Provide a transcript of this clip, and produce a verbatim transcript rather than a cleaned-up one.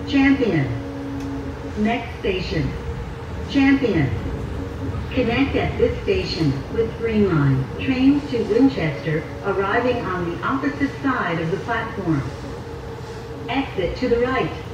Champion. Next station. Champion. Connect at this station with Green Line. Trains to Winchester arriving on the opposite side of the platform. Exit to the right.